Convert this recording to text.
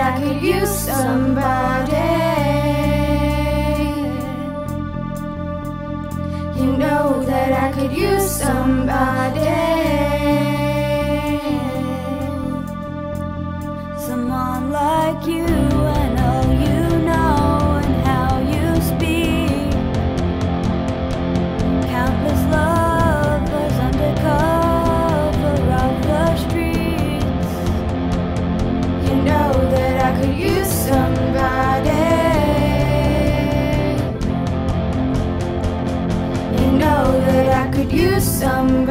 I could use somebody. You know that I could use somebody. Someone like you and all you know and how you speak. Countless lovers under cover of the streets. You know that I could use somebody. You know that I could use somebody.